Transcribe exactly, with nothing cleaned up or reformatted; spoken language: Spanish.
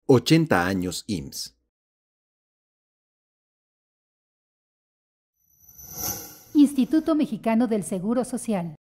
ochenta años I M S S. Instituto Mexicano del Seguro Social.